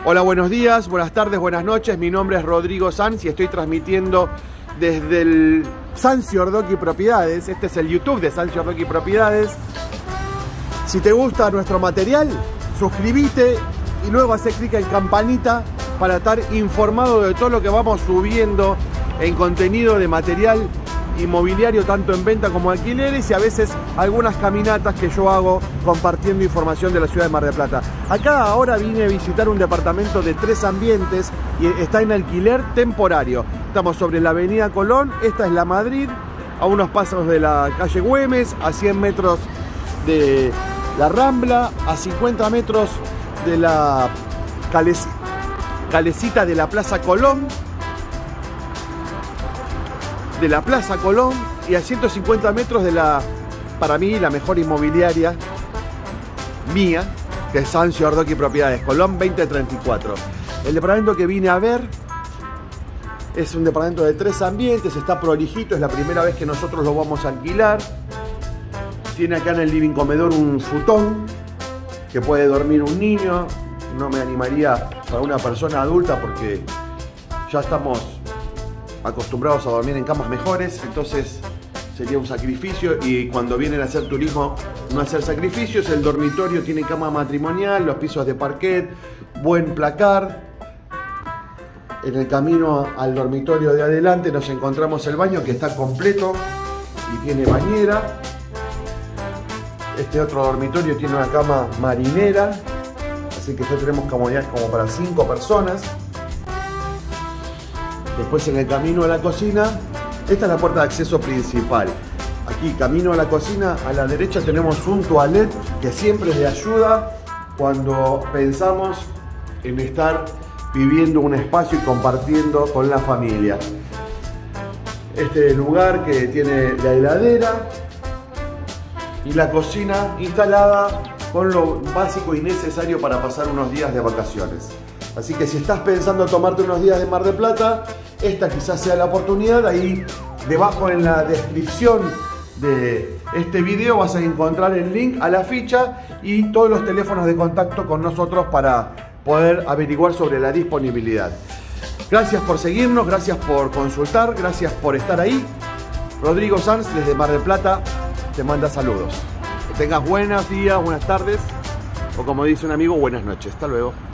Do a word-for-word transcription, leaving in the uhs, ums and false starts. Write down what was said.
Hola, buenos días, buenas tardes, buenas noches. Mi nombre es Rodrigo Sanz y estoy transmitiendo desde el Sanzi Ordoqui Propiedades. Este es el YouTube de Sanzi Ordoqui Propiedades. Si te gusta nuestro material, suscríbete y luego hace clic en campanita para estar informado de todo lo que vamos subiendo en contenido de material inmobiliario, tanto en venta como alquileres, y a veces algunas caminatas que yo hago compartiendo información de la ciudad de Mar del Plata. Acá ahora vine a visitar un departamento de tres ambientes y está en alquiler temporario. Estamos sobre la avenida Colón, esta es la Madrid, a unos pasos de la calle Güemes, a cien metros de la Rambla, a cincuenta metros de la calec- calecita de la Plaza Colón, de la Plaza Colón, y a ciento cincuenta metros de la, para mí, la mejor inmobiliaria mía, que es Sanzi Ordoqui Propiedades, Colón veinte treinta y cuatro. El departamento que vine a ver es un departamento de tres ambientes, está prolijito, es la primera vez que nosotros lo vamos a alquilar. Tiene acá en el living comedor un futón que puede dormir un niño. No me animaría para una persona adulta porque ya estamos acostumbrados a dormir en camas mejores, entonces sería un sacrificio, y cuando vienen a hacer turismo no hacer sacrificios. El dormitorio tiene cama matrimonial, los pisos de parquet, buen placar. En el camino al dormitorio de adelante nos encontramos el baño, que está completo y tiene bañera. Este otro dormitorio tiene una cama marinera, así que ya tenemos comodidades como para cinco personas. Después, en el camino a la cocina, esta es la puerta de acceso principal. Aquí, camino a la cocina, a la derecha tenemos un toilet que siempre es de ayuda cuando pensamos en estar viviendo un espacio y compartiendo con la familia. Este lugar que tiene la heladera y la cocina instalada con lo básico y necesario para pasar unos días de vacaciones. Así que si estás pensando tomarte unos días de Mar del Plata, esta quizás sea la oportunidad. Ahí debajo en la descripción de este video vas a encontrar el link a la ficha y todos los teléfonos de contacto con nosotros para poder averiguar sobre la disponibilidad. Gracias por seguirnos, gracias por consultar, gracias por estar ahí. Rodrigo Sanz desde Mar del Plata te manda saludos. Que tengas buenos días, buenas tardes, o como dice un amigo, buenas noches. Hasta luego.